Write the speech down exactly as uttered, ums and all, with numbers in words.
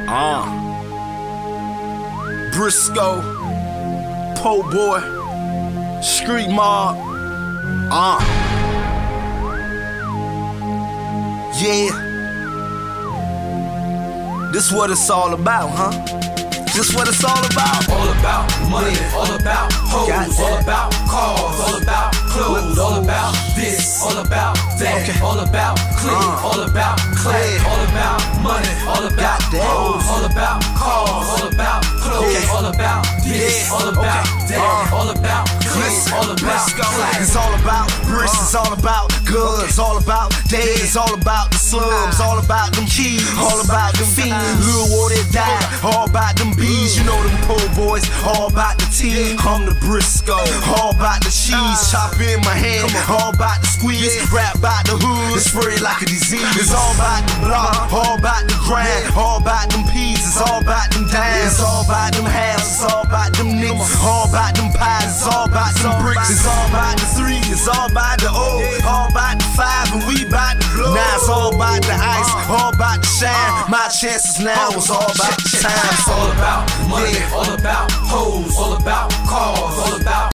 Uh. Briscoe, Po Boy, Street Mob. Uh. Yeah. This what it's all about, huh? This what it's all about. All about money, yeah. All about hoes, all about cars, all about clothes, all about this, all about that, okay. All about clean, uh. all about clay, yeah. All about money, all about hoes, all about cars, all about clothes, okay. All about this, yeah. All about okay. that, uh. all about clean, all about clay. It's all about bricks, it's all about guns, all about days, it's all about the slums, all about them keys, all about them fiends, Lil Water died, all about them bees, you know them po boys, all about the tea. I'm the Briscoe, all about the cheese, chop in my hand, all about the squeeze, rap about the hood, spread like a disease. It's all about the block, all about the grind, all about them peas, it's all about them dimes, it's all about them halves, it's all about them nicks, all about them pies, it's all about some bricks, it's all about the three, it's all about the O, all about the five, and we about the blow. Now it's all about the ice, all about the shine. My chances now is all about the time. It's all about money, all about hoes, all about cars, all about